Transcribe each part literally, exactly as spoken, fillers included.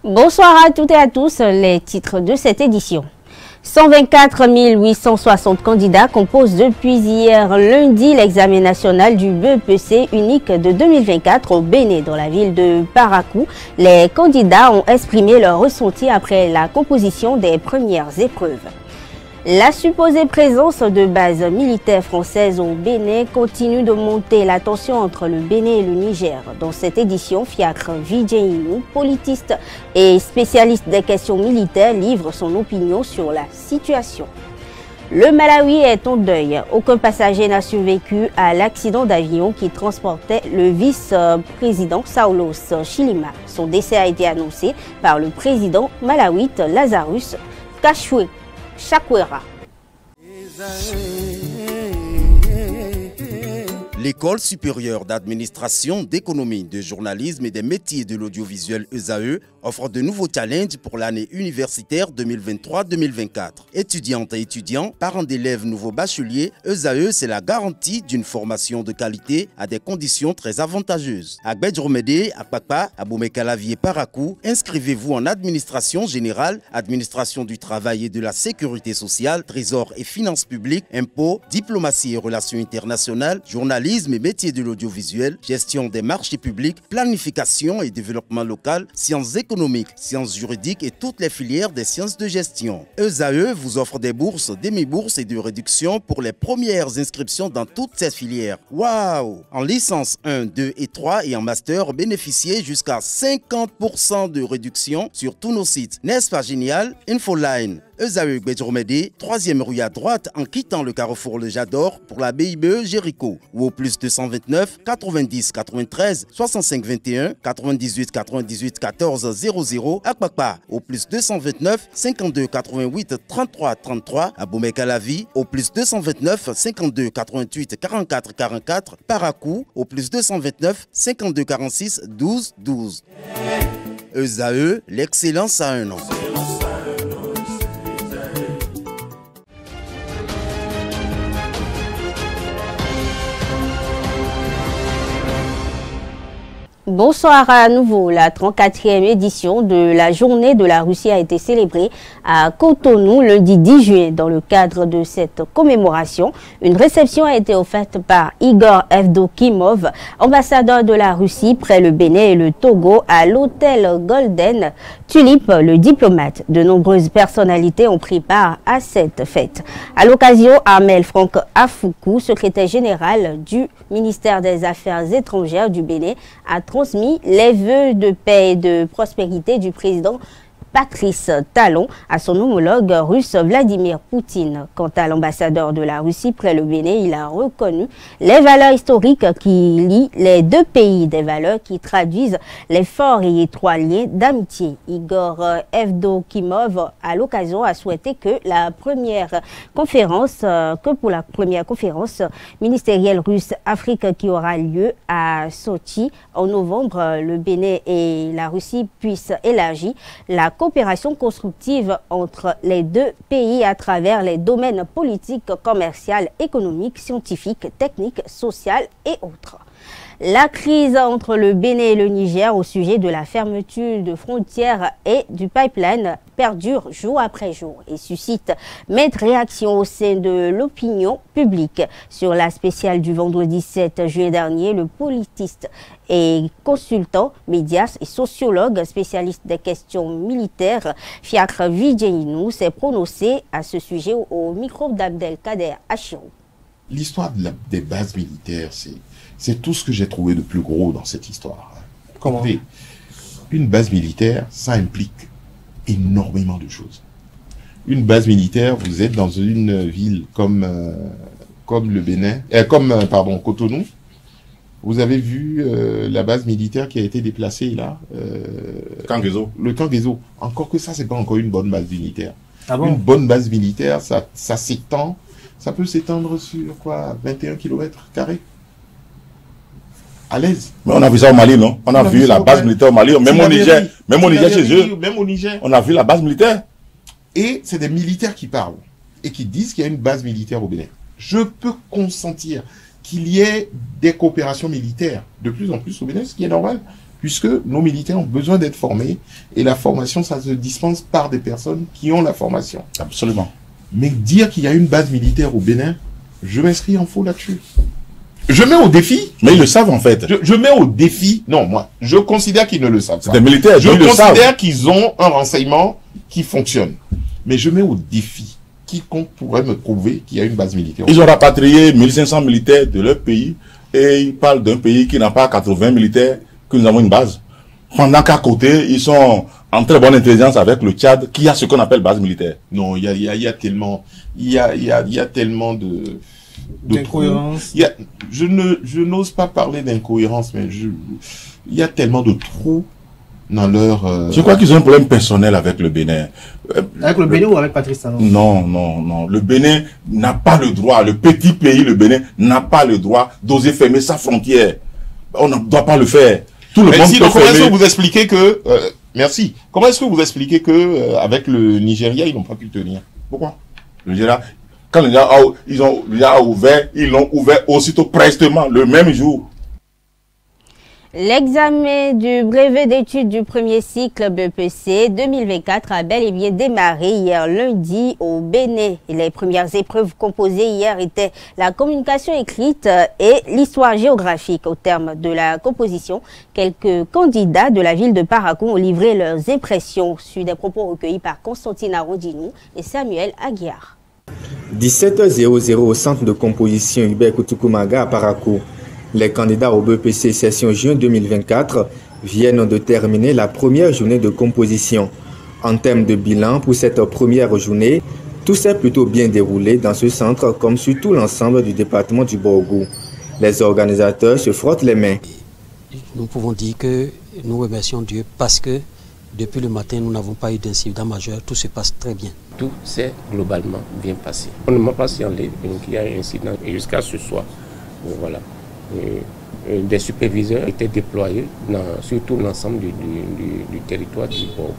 Bonsoir à toutes et à tous, les titres de cette édition. cent vingt-quatre mille huit cent soixante candidats composent depuis hier lundi l'examen national du B E P C unique de deux mille vingt-quatre au Bénin dans la ville de Parakou. Les candidats ont exprimé leur ressenti après la composition des premières épreuves. La supposée présence de bases militaires françaises au Bénin continue de monter la tension entre le Bénin et le Niger. Dans cette édition, Fiacre Vidjeinou, politiste et spécialiste des questions militaires, livre son opinion sur la situation. Le Malawi est en deuil. Aucun passager n'a survécu à l'accident d'avion qui transportait le vice-président Saulos Chilima. Son décès a été annoncé par le président malawite Lazarus Kachwe. Chakwera. L'École supérieure d'administration, d'économie, de journalisme et des métiers de l'audiovisuel E S A E offre de nouveaux challenges pour l'année universitaire deux mille vingt-trois deux mille vingt-quatre. Étudiantes et étudiants, parents d'élèves nouveaux bacheliers, E S A E, c'est la garantie d'une formation de qualité à des conditions très avantageuses. À Gbedjromede, à Papa, à Boumekalavi et Parakou, inscrivez-vous en administration générale, administration du travail et de la sécurité sociale, trésor et finances publiques, impôts, diplomatie et relations internationales, journalisme et métiers de l'audiovisuel, gestion des marchés publics, planification et développement local, sciences économiques, sciences juridiques et toutes les filières des sciences de gestion. E S A E vous offre des bourses, demi-bourses et de réductions pour les premières inscriptions dans toutes ces filières. Waouh! En licence un, deux et trois et en master, bénéficiez jusqu'à cinquante pour cent de réduction sur tous nos sites. N'est-ce pas génial? Infoline. E S A E Gbedjromede, troisième rue à droite en quittant le carrefour Le Jador pour la B I B E Jéricho ou au plus deux cent vingt-neuf quatre-vingt-dix quatre-vingt-treize soixante-cinq vingt et un quatre-vingt-dix-huit quatre-vingt-dix-huit quatorze zéro zéro à Kpakpa au plus deux cent vingt-neuf cinquante-deux quatre-vingt-huit trente-trois trente-trois à Boumekalavi au plus deux cent vingt-neuf cinquante-deux quatre-vingt-huit quarante-quatre quarante-quatre Parakou au plus deux cent vingt-neuf cinquante-deux quarante-six douze douze. E S A E, l'excellence à un nom. Bonsoir à nouveau. La trente-quatrième édition de la journée de la Russie a été célébrée à Cotonou lundi dix juillet. Dans le cadre de cette commémoration, une réception a été offerte par Igor Evdokimov, ambassadeur de la Russie près le Bénin et le Togo à l'hôtel Golden Tulip, le diplomate. De nombreuses personnalités ont pris part à cette fête. À l'occasion, Armel Franck Afoukou, secrétaire général du ministère des Affaires étrangères du Bénin, a transmis les vœux de paix et de prospérité du président Patrice Talon à son homologue russe Vladimir Poutine. Quant à l'ambassadeur de la Russie près le Bénin, il a reconnu les valeurs historiques qui lient les deux pays, des valeurs qui traduisent les forts et étroits liens d'amitié. Igor Evdokimov, à l'occasion, a souhaité que la première conférence, que pour la première conférence ministérielle russe Afrique qui aura lieu à Sochi en novembre, le Bénin et la Russie puissent élargir la coopération constructive entre les deux pays à travers les domaines politiques, commercial, économique, scientifique, technique, social et autres. La crise entre le Bénin et le Niger au sujet de la fermeture de frontières et du pipeline perdure jour après jour et suscite maintes réactions au sein de l'opinion publique. Sur la spéciale du vendredi sept juillet dernier, le politiste et consultant, médias et sociologue spécialiste des questions militaires, Fiacre Vidjeinou, s'est prononcé à ce sujet au, au micro d'Abdelkader Achirou. L'histoire de des bases militaires, c'est c'est tout ce que j'ai trouvé de plus gros dans cette histoire. Comment? Écoutez, une base militaire, ça implique énormément de choses. Une base militaire, vous êtes dans une ville comme euh, comme le Bénin, euh, comme euh, pardon Cotonou. Vous avez vu euh, la base militaire qui a été déplacée là, euh, Kangezo. le Kangezo. Encore que ça, c'est pas encore une bonne base militaire. Ah bon? Une bonne base militaire, ça ça s'étend, ça peut s'étendre sur quoi, vingt et un kilomètres carrés. À l'aise. Mais on a vu ça au Mali, non? On a, on a vu, vu la base militaire au Mali, même au Niger, dit, même au Niger chez eux. Même au Niger. On a vu la base militaire. Et c'est des militaires qui parlent et qui disent qu'il y a une base militaire au Bénin. Je peux consentir qu'il y ait des coopérations militaires de plus en plus au Bénin, ce qui est normal. puisque nos militaires ont besoin d'être formés, et la formation, ça se dispense par des personnes qui ont la formation. Absolument. Mais dire qu'il y a une base militaire au Bénin, je m'inscris en faux là-dessus. Je mets au défi. Mais ils le savent en fait. Je, je mets au défi. Non, moi, je considère qu'ils ne le savent pas. C'est des militaires, je ils le savent. considère qu'ils ont un renseignement qui fonctionne. Mais je mets au défi. Quiconque pourrait me prouver qu'il y a une base militaire. Ils ont rapatrié mille cinq cents militaires de leur pays et ils parlent d'un pays qui n'a pas quatre-vingts militaires, que nous avons une base. Pendant qu'à côté, ils sont en très bonne intelligence avec le Tchad, qui a ce qu'on appelle base militaire. Non, il y a, y, a, y a tellement, il y a, y a, y a tellement de, d'incohérence. Il y a, je ne, je n'ose pas parler d'incohérence, mais je, il y a tellement de trous dans leur. Euh... Je crois qu'ils ont un problème personnel avec le Bénin. Avec le Bénin ou avec Patrice Talon? Non, non, non. Le Bénin n'a pas le droit, le petit pays, le Bénin, n'a pas le droit d'oser fermer sa frontière. On ne doit pas le faire. Tout le mais monde si, peut donc, comment est-ce fermer. que vous expliquez que, euh, merci, comment est-ce que vous expliquez que, euh, avec le Nigeria, ils n'ont pas pu tenir? Pourquoi? Le Nigeria, quand le Nigeria a, ils ont, le Nigeria a ouvert, ils l'ont ouvert aussitôt, prestement, le même jour. L'examen du brevet d'études du premier cycle B P C deux mille vingt-quatre a bel et bien démarré hier lundi au Bénin. Les premières épreuves composées hier étaient la communication écrite et l'histoire géographique. Au terme de la composition, quelques candidats de la ville de Parakou ont livré leurs impressions sur des propos recueillis par Constantine Arodinou et Samuel Aguiar. dix-sept heures au centre de composition Hubert Koutukumaga à Parakou. Les candidats au B P C session juin deux mille vingt-quatre viennent de terminer la première journée de composition. En termes de bilan pour cette première journée, tout s'est plutôt bien déroulé dans ce centre comme sur tout l'ensemble du département du Borgou. Les organisateurs se frottent les mains. Nous pouvons dire que nous remercions Dieu parce que depuis le matin, nous n'avons pas eu d'incident majeur, tout se passe très bien. Tout s'est globalement bien passé. On ne m'a pas signalé qu'il y a un incident jusqu'à ce soir. Voilà. Et des superviseurs étaient déployés dans, sur tout l'ensemble du, du, du, du territoire du Borgou.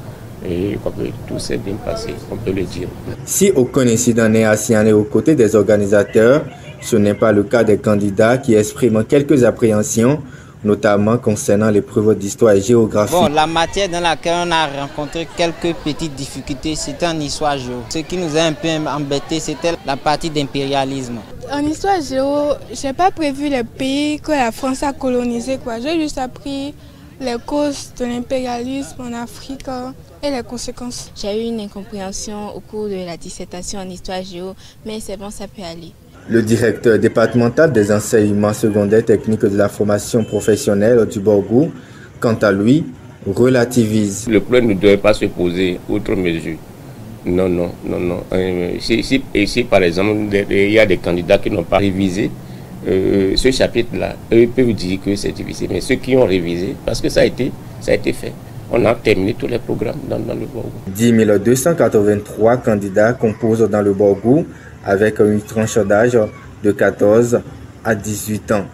Et tout s'est bien passé, on peut le dire. Si aucun incident n'est à signaler aux côtés des organisateurs, ce n'est pas le cas des candidats qui expriment quelques appréhensions, notamment concernant l'épreuve d'histoire et géographie. Bon, la matière dans laquelle on a rencontré quelques petites difficultés, c'était en histoire géo. Ce qui nous a un peu embêté, c'était la partie d'impérialisme. En histoire géo, je n'ai pas prévu les pays que la France a colonisés. J'ai juste appris les causes de l'impérialisme en Afrique et les conséquences. J'ai eu une incompréhension au cours de la dissertation en histoire géo, mais c'est bon, ça peut aller. Le directeur départemental des enseignements secondaires techniques de la formation professionnelle du Borgou, quant à lui, relativise. Le problème ne devrait pas se poser outre mesure. Non, non, non, non. Euh, si, si, et si par exemple, il y a des candidats qui n'ont pas révisé euh, ce chapitre-là, eux peuvent dire que c'est difficile. Mais ceux qui ont révisé, parce que ça a été, ça a été fait. On a terminé tous les programmes dans, dans le Borgou. dix mille deux cent quatre-vingt-trois candidats composent dans le Borgou avec une tranche d'âge de quatorze à dix-huit ans.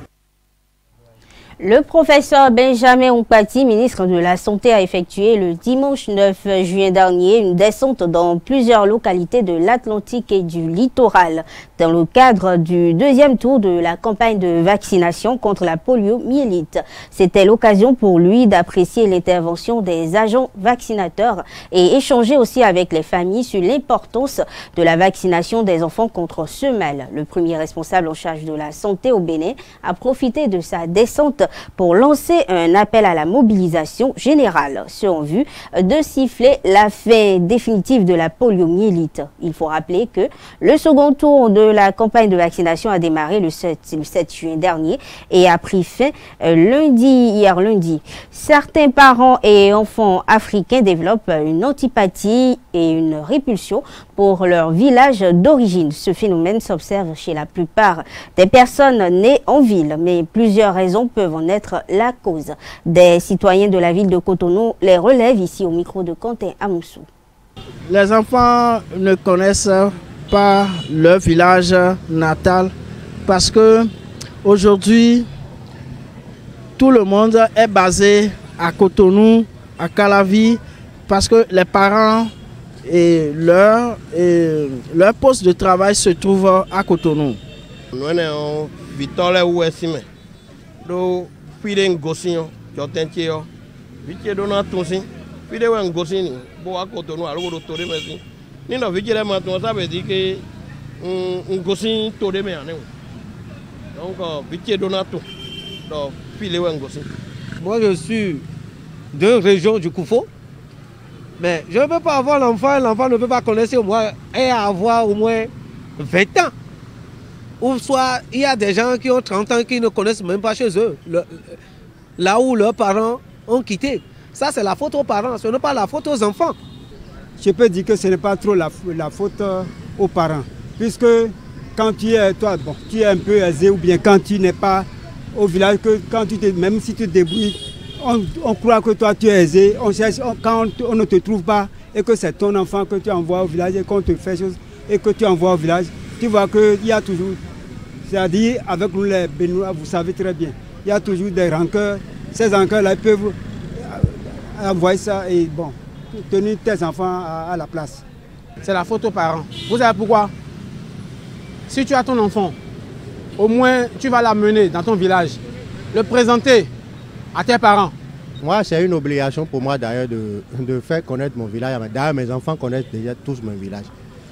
Le professeur Benjamin Ompati, ministre de la Santé, a effectué le dimanche neuf juin dernier une descente dans plusieurs localités de l'Atlantique et du littoral dans le cadre du deuxième tour de la campagne de vaccination contre la poliomyélite. C'était l'occasion pour lui d'apprécier l'intervention des agents vaccinateurs et échanger aussi avec les familles sur l'importance de la vaccination des enfants contre ce mal. Le premier responsable en charge de la santé au Bénin a profité de sa descente pour lancer un appel à la mobilisation générale, ce en vue de siffler la fin définitive de la poliomyélite. Il faut rappeler que le second tour de la campagne de vaccination a démarré le sept juin dernier et a pris fin lundi, hier lundi. Certains parents et enfants africains développent une antipathie et une répulsion pour leur village d'origine. Ce phénomène s'observe chez la plupart des personnes nées en ville, mais plusieurs raisons peuvent en être la cause. Des citoyens de la ville de Cotonou les relèvent ici au micro de Quentin Amoussou. Les enfants ne connaissent pas leur village natal parce que aujourd'hui tout le monde est basé à Cotonou, à Calavi, parce que les parents et leur, et leur poste de travail se trouve à Cotonou. Nous sommes Victor Ouessime, nous sommes Gossillon, Jotentio, Vicky Dona Tonsi, Video and Gosini, Boa Cotonou, Algo Torre Messi. Nino Vicky Matonsa veut dire que un Gossin Torre Meane. Donc, Vicky Donato, donc, Fileo and Gossin. Moi, je suis d'une région du Koufo, mais je ne peux pas avoir l'enfant, l'enfant ne peut pas connaître au moins et avoir au moins vingt ans. Ou soit il y a des gens qui ont trente ans qui ne connaissent même pas chez eux, le, là où leurs parents ont quitté. Ça, c'est la faute aux parents, ce n'est pas la faute aux enfants. Je peux dire que ce n'est pas trop la, la faute aux parents, puisque quand tu es, toi, bon, tu es un peu aisé ou bien quand tu n'es pas au village, que quand tu te, même si tu te débrouilles, on, on croit que toi tu es aisé, on cherche, on, quand on, on ne te trouve pas et que c'est ton enfant que tu envoies au village et qu'on te fait chose et que tu envoies au village, tu vois qu'il y a toujours, c'est-à-dire avec nous les Béninois, vous savez très bien, il y a toujours des rancœurs, ces rancœurs-là peuvent envoyer ça et bon, tenir tes enfants à, à la place. C'est la faute aux parents. Vous savez pourquoi? Si tu as ton enfant, au moins tu vas l'amener dans ton village, le présenter à tes parents. Moi, c'est une obligation pour moi d'ailleurs de, de faire connaître mon village. D'ailleurs, mes enfants connaissent déjà tous mon village.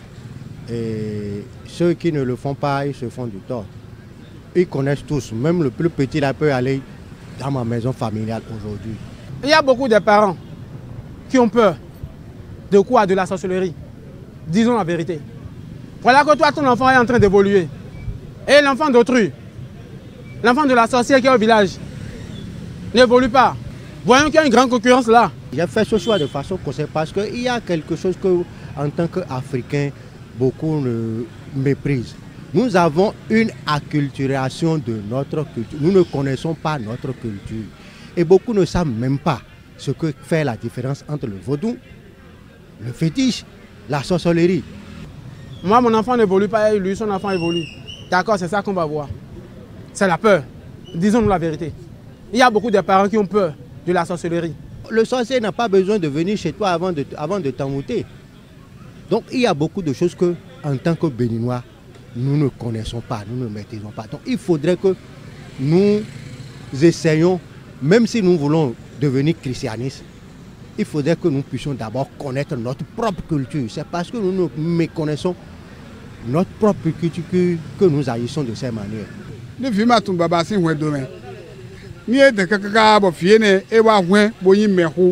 Et ceux qui ne le font pas, ils se font du tort. Ils connaissent tous, même le plus petit là peut aller dans ma maison familiale aujourd'hui. Il y a beaucoup de parents qui ont peur de quoi? De la sorcellerie. Disons la vérité. Voilà que toi, ton enfant est en train d'évoluer. Et l'enfant d'autrui, l'enfant de la sorcière qui est au village, n'évolue pas. Voyons qu'il y a une grande concurrence là. J'ai fait ce choix de façon consciente parce qu'il y a quelque chose que, en tant qu'Africains, beaucoup ne méprisent. Nous avons une acculturation de notre culture. Nous ne connaissons pas notre culture. Et beaucoup ne savent même pas ce que fait la différence entre le vaudou, le fétiche, la sorcellerie. Moi, mon enfant n'évolue pas et lui, son enfant évolue. D'accord, c'est ça qu'on va voir. C'est la peur. Disons-nous la vérité. Il y a beaucoup de parents qui ont peur de la sorcellerie. Le sorcier n'a pas besoin de venir chez toi avant de, avant de t'envoûter. Donc il y a beaucoup de choses que, en tant que Béninois, nous ne connaissons pas, nous ne maîtrisons pas. Donc il faudrait que nous essayions, même si nous voulons devenir christianistes, il faudrait que nous puissions d'abord connaître notre propre culture. C'est parce que nous ne méconnaissons notre propre culture que, que nous agissons de cette manière. Ni de kaka bo fiene e wa hwen bo yin mehu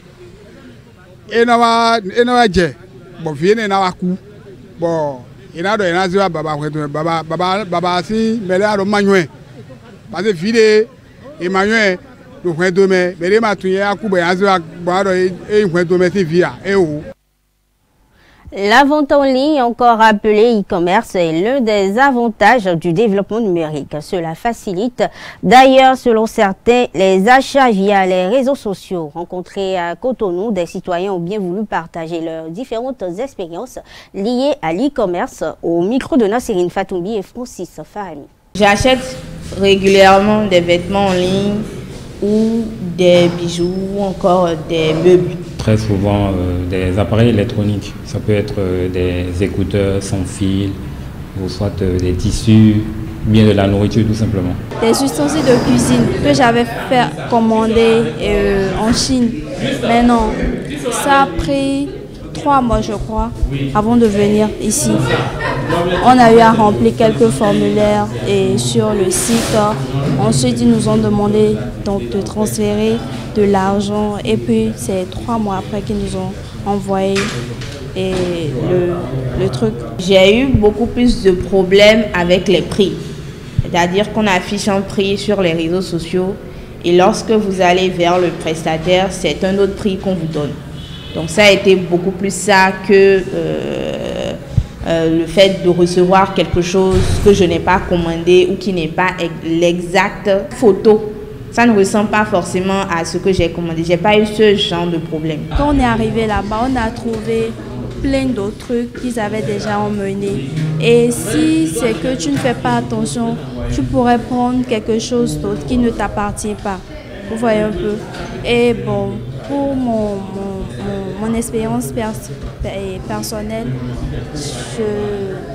e na wa e na wa je bo fiene na wa ku bo ina do ina ziwa baba hwen baba baba baba si mele aro manwe parce que fide e manwe do hwen do me bere ma tun ye aku bo ya ziwa bo aro e hwen do me si via e o. La vente en ligne, encore appelée e-commerce, est l'un des avantages du développement numérique. Cela facilite d'ailleurs, selon certains, les achats via les réseaux sociaux. Rencontrés à Cotonou, des citoyens ont bien voulu partager leurs différentes expériences liées à l'e-commerce au micro de Nassirine Fatoumbi et Francis Farami. J'achète régulièrement des vêtements en ligne ou des bijoux ou encore des meubles. Très souvent euh, des appareils électroniques, ça peut être euh, des écouteurs sans fil, ou soit euh, des tissus, bien de la nourriture tout simplement. Des ustensiles de cuisine que j'avais fait commander euh, en Chine, mais non, ça a pris trois mois je crois avant de venir ici. On a eu à remplir quelques formulaires et sur le site. Ensuite, ils nous ont demandé donc, de transférer de l'argent et puis c'est trois mois après qu'ils nous ont envoyé et le, le truc. J'ai eu beaucoup plus de problèmes avec les prix. C'est-à-dire qu'on affiche un prix sur les réseaux sociaux et lorsque vous allez vers le prestataire, c'est un autre prix qu'on vous donne. Donc ça a été beaucoup plus ça que euh, euh, le fait de recevoir quelque chose que je n'ai pas commandé ou qui n'est pas l'exacte photo. Ça ne ressemble pas forcément à ce que j'ai commandé. Je n'ai pas eu ce genre de problème. Quand on est arrivé là-bas, on a trouvé plein d'autres trucs qu'ils avaient déjà emmenés. Et si c'est que tu ne fais pas attention, tu pourrais prendre quelque chose d'autre qui ne t'appartient pas. Vous voyez un peu. Et bon, pour mon, mon, mon, mon expérience pers personnelle, je,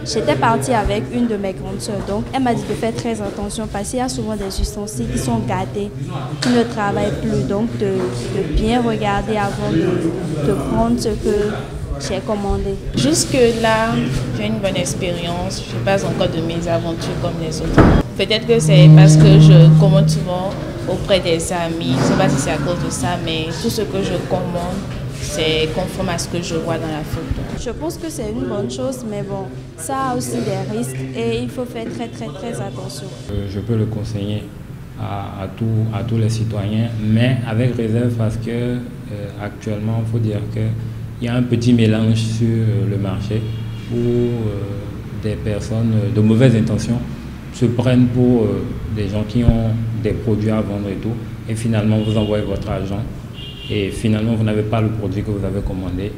J'étais partie avec une de mes grandes sœurs, donc elle m'a dit de faire très attention parce qu'il y a souvent des ustensiles qui sont gâtés, qui ne travaillent plus, donc de, de bien regarder avant de, de prendre ce que j'ai commandé. Jusque-là, j'ai une bonne expérience, je passe encore de mes aventures comme les autres. Peut-être que c'est parce que je commande souvent auprès des amis, je ne sais pas si c'est à cause de ça, mais tout ce que je commande, c'est conforme à ce que je vois dans la photo. Je pense que c'est une bonne chose, mais bon, ça a aussi des risques et il faut faire très très très attention. Je peux le conseiller à, à, tout, à tous les citoyens, mais avec réserve parce que euh, actuellement, il faut dire qu'il y a un petit mélange sur le marché où euh, des personnes de mauvaises intentions se prennent pour euh, des gens qui ont des produits à vendre et tout, et finalement vous envoyez votre argent et finalement vous n'avez pas le produit que vous avez commandé,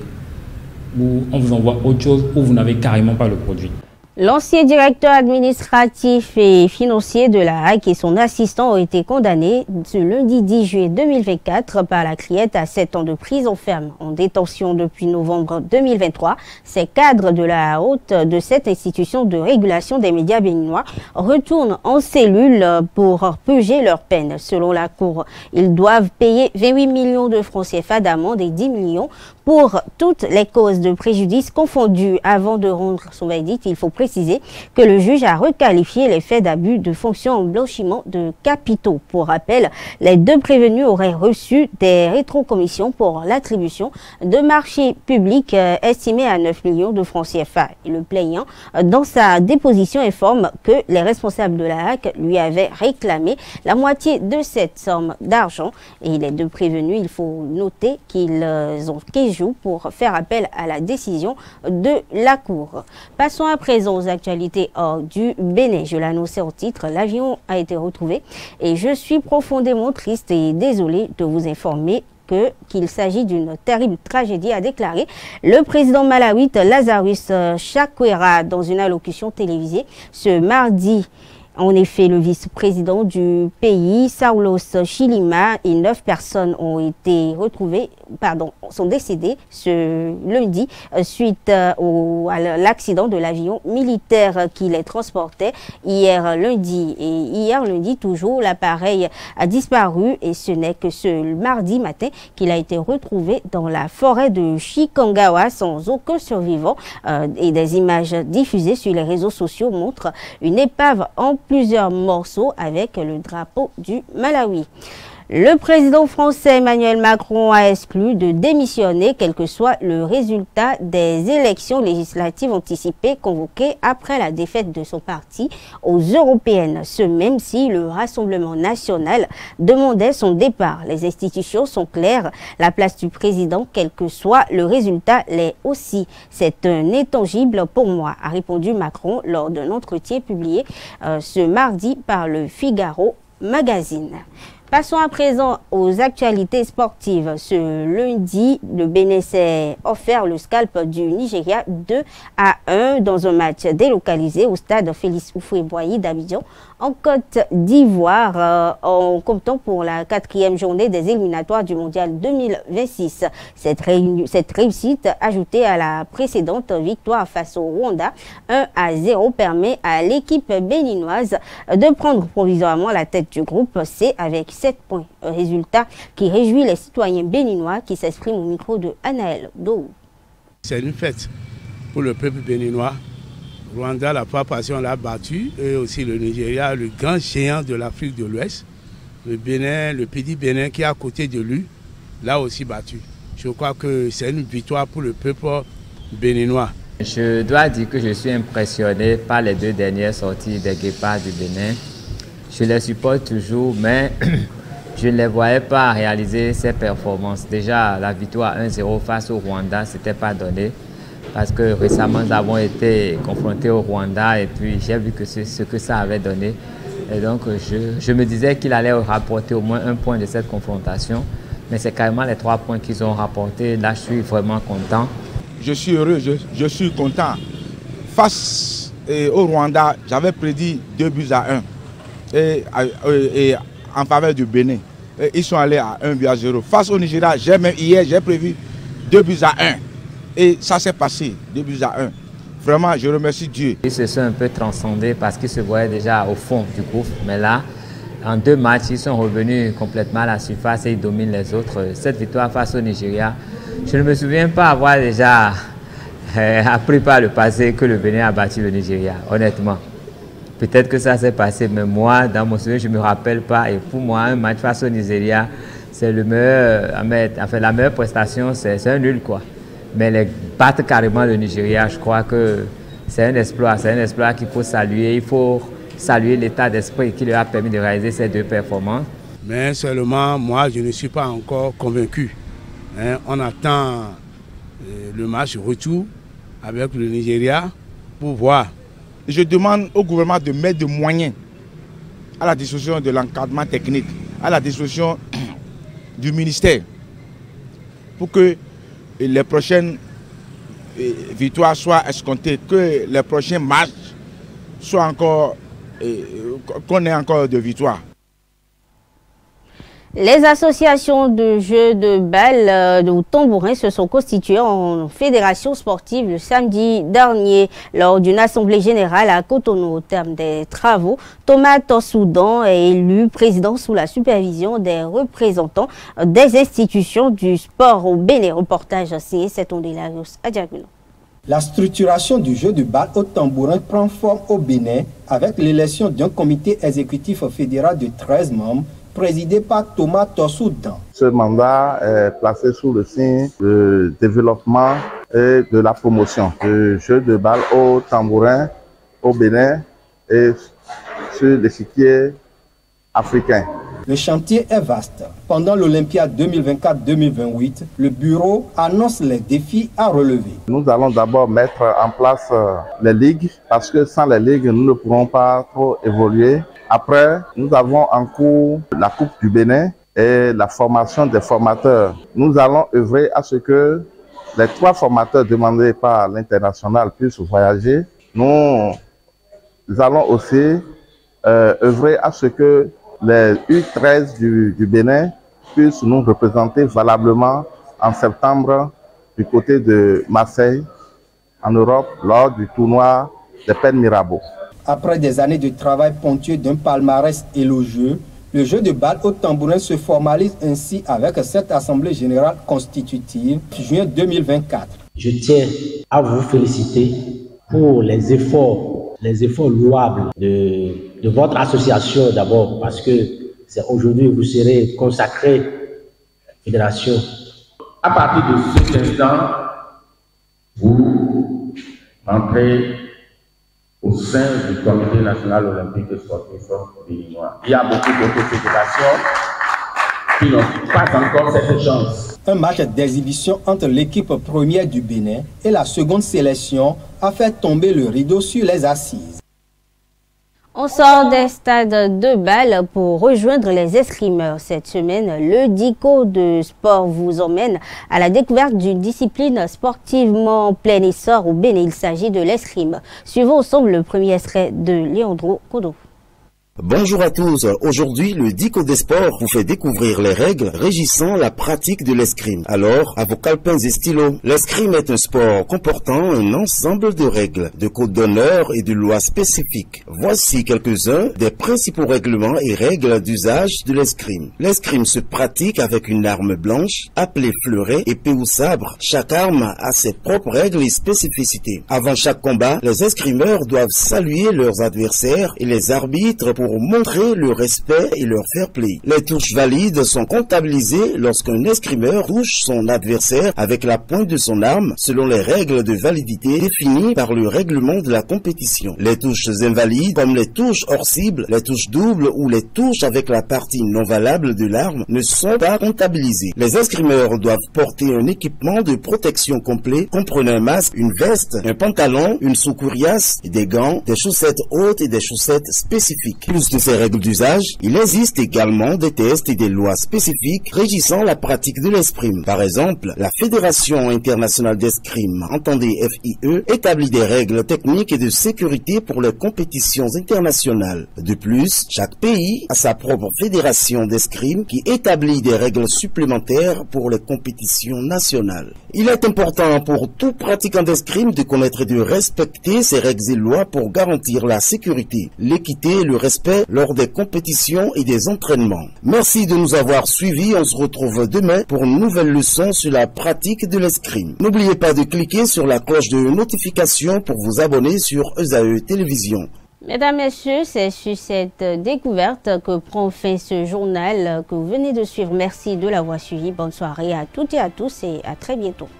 ou on vous envoie autre chose ou vous n'avez carrément pas le produit. L'ancien directeur administratif et financier de la H A C et son assistant ont été condamnés ce lundi dix juillet deux mille vingt-quatre par la Criette à sept ans de prison ferme. En détention depuis novembre deux mille vingt-trois, ces cadres de la haute de cette institution de régulation des médias béninois retournent en cellule pour purger leur peine. Selon la Cour, ils doivent payer vingt-huit millions de francs C F A d'amende et dix millions pour toutes les causes de préjudice confondues. Avant de rendre son verdict, il faut préciser que le juge a requalifié les faits d'abus de fonction en blanchiment de capitaux. Pour rappel, les deux prévenus auraient reçu des rétrocommissions pour l'attribution de marchés publics euh, estimés à neuf millions de francs C F A. Et le plaignant, euh, dans sa déposition, informe que les responsables de la H A C lui avaient réclamé la moitié de cette somme d'argent. Et les deux prévenus, il faut noter qu'ils euh, ont quinze jours pour faire appel à la décision de la Cour. Passons à présent aux actualités hors du Bénin. Je l'annonçais au titre, l'avion a été retrouvé et je suis profondément triste et désolé de vous informer que qu'il s'agit d'une terrible tragédie, a déclaré le président malawite Lazarus Chakwera dans une allocution télévisée ce mardi. En effet, le vice-président du pays, Saulos Chilima, et neuf personnes ont été retrouvées, pardon, sont décédées ce lundi suite au, à l'accident de l'avion militaire qui les transportait hier lundi. Et hier lundi, toujours, l'appareil a disparu et ce n'est que ce mardi matin qu'il a été retrouvé dans la forêt de Chikangawa sans aucun survivant. Euh, et des images diffusées sur les réseaux sociaux montrent une épave en plusieurs morceaux avec le drapeau du Malawi. Le président français Emmanuel Macron a exclu de démissionner quel que soit le résultat des élections législatives anticipées convoquées après la défaite de son parti aux européennes, ce même si le Rassemblement national demandait son départ. Les institutions sont claires, la place du président, quel que soit le résultat, l'est aussi. C'est un intangible pour moi, a répondu Macron lors d'un entretien publié euh, ce mardi par le Figaro Magazine. Passons à présent aux actualités sportives. Ce lundi, le Bénin s'est offert le scalp du Nigeria deux à un dans un match délocalisé au stade Félix Houphouët-Boigny d'Abidjan en Côte d'Ivoire, euh, en comptant pour la quatrième journée des éliminatoires du Mondial deux mille vingt-six. Cette, cette réussite, ajoutée à la précédente victoire face au Rwanda un à zéro, permet à l'équipe béninoise de prendre provisoirement la tête du groupe C avec sept points. Un résultat qui réjouit les citoyens béninois qui s'expriment au micro de Anaël Dou. C'est une fête pour le peuple béninois. Rwanda, la fois passée, on l'a battu, et aussi le Nigeria, le grand géant de l'Afrique de l'Ouest. Le Bénin, le petit Bénin qui est à côté de lui, l'a aussi battu. Je crois que c'est une victoire pour le peuple béninois. Je dois dire que je suis impressionné par les deux dernières sorties des Guépards du Bénin. Je les supporte toujours, mais je ne les voyais pas réaliser ces performances. Déjà, la victoire un zéro face au Rwanda, ce n'était pas donné. Parce que récemment, nous avons été confrontés au Rwanda et puis j'ai vu que c'est ce que ça avait donné. Et donc, je, je me disais qu'il allait rapporter au moins un point de cette confrontation. Mais c'est carrément les trois points qu'ils ont rapportés. Là, je suis vraiment content. Je suis heureux, je, je suis content. Face et, au Rwanda, j'avais prédit deux buts à un. Et, et, et en faveur du Bénin. Et ils sont allés à un but à zéro. Face au Nigeria, hier, j'ai prévu deux buts à un. Et ça s'est passé, deux buts à un. Vraiment, je remercie Dieu. Ils se sont un peu transcendés parce qu'ils se voyaient déjà au fond du gouffre. Mais là, en deux matchs, ils sont revenus complètement à la surface et ils dominent les autres. Cette victoire face au Nigeria, je ne me souviens pas avoir déjà euh, appris par le passé que le Bénin a battu le Nigeria, honnêtement. Peut-être que ça s'est passé, mais moi, dans mon souvenir, je ne me rappelle pas. Et pour moi, un match face au Nigeria, c'est le meilleur, enfin, la meilleure prestation, c'est un nul, quoi. Mais les battre carrément le Nigeria, je crois que c'est un exploit. C'est un exploit qu'il faut saluer. Il faut saluer l'état d'esprit qui lui a permis de réaliser ces deux performances. Mais seulement, moi, je ne suis pas encore convaincu. Hein, on attend euh, le match retour avec le Nigeria pour voir. Je demande au gouvernement de mettre des moyens à la disposition de l'encadrement technique, à la disposition du ministère, pour que les prochaines victoires soient escomptées, que les prochains matchs soient encore, qu'on ait encore de victoires. Les associations de jeux de balle ou tambourin se sont constituées en fédération sportive le samedi dernier lors d'une assemblée générale à Cotonou. Au terme des travaux, Thomas Tossoudan est élu président sous la supervision des représentants des institutions du sport au Bénin. Reportage signé Seton Delarius à Diaguno. La structuration du jeu de balle au tambourin prend forme au Bénin avec l'élection d'un comité exécutif fédéral de treize membres présidé par Thomas Tossoudan. Ce mandat est placé sous le signe de développement et de la promotion du jeu de balle au tambourin au Bénin et sur l'échiquier africain. Le chantier est vaste. Pendant l'Olympiade deux mille vingt-quatre deux mille vingt-huit, le bureau annonce les défis à relever. Nous allons d'abord mettre en place les ligues parce que sans les ligues, nous ne pourrons pas trop évoluer. Après, nous avons en cours la Coupe du Bénin et la formation des formateurs. Nous allons œuvrer à ce que les trois formateurs demandés par l'international puissent voyager. Nous allons aussi euh, œuvrer à ce que les U treize du, du Bénin puissent nous représenter valablement en septembre du côté de Marseille, en Europe, lors du tournoi des Penn Mirabeau. Après des années de travail ponctué d'un palmarès élogieux, le jeu de balle au tambourin se formalise ainsi avec cette Assemblée générale constitutive juin deux mille vingt-quatre. Je tiens à vous féliciter pour les efforts, les efforts louables de, de votre association d'abord, parce que c'est aujourd'hui que vous serez consacré fédération. À partir de cet instant, vous entrez au sein du Comité national olympique et sportif béninois. Il y a beaucoup d'autres fédérations qui n'ont pas encore cette chance. Un match d'exhibition entre l'équipe première du Bénin et la seconde sélection a fait tomber le rideau sur les assises. On sort des stades de balle pour rejoindre les escrimeurs. Cette semaine, le DICO de sport vous emmène à la découverte d'une discipline sportivement en plein essor au Bénin. Il s'agit de l'escrime. Suivons ensemble le premier extrait de Leandro Kodo. Bonjour à tous. Aujourd'hui, le DICO des sports vous fait découvrir les règles régissant la pratique de l'escrime. Alors, à vos calepins et stylos, l'escrime est un sport comportant un ensemble de règles, de codes d'honneur et de lois spécifiques. Voici quelques-uns des principaux règlements et règles d'usage de l'escrime. L'escrime se pratique avec une arme blanche, appelée fleuret, épée ou sabre. Chaque arme a ses propres règles et spécificités. Avant chaque combat, les escrimeurs doivent saluer leurs adversaires et les arbitres pour montrer le respect et leur fair play. Les touches valides sont comptabilisées lorsqu'un escrimeur touche son adversaire avec la pointe de son arme selon les règles de validité définies par le règlement de la compétition. Les touches invalides, comme les touches hors cible, les touches doubles ou les touches avec la partie non valable de l'arme, ne sont pas comptabilisées. Les escrimeurs doivent porter un équipement de protection complet comprenant un masque, une veste, un pantalon, une sous-cuirasse, des gants, des chaussettes hautes et des chaussettes spécifiques. plus de ces règles d'usage, il existe également des tests et des lois spécifiques régissant la pratique de l'escrime. Par exemple, la Fédération internationale d'escrime, entendez F I E, établit des règles techniques et de sécurité pour les compétitions internationales. De plus, chaque pays a sa propre fédération d'escrime qui établit des règles supplémentaires pour les compétitions nationales. Il est important pour tout pratiquant d'escrime de connaître et de respecter ces règles et lois pour garantir la sécurité, l'équité et le respect lors des compétitions et des entraînements. Merci de nous avoir suivis. On se retrouve demain pour une nouvelle leçon sur la pratique de l'escrime. N'oubliez pas de cliquer sur la cloche de notification pour vous abonner sur E S A E Télévision. Mesdames, Messieurs, c'est sur cette découverte que prend fin ce journal que vous venez de suivre. Merci de l'avoir suivi. Bonne soirée à toutes et à tous et à très bientôt.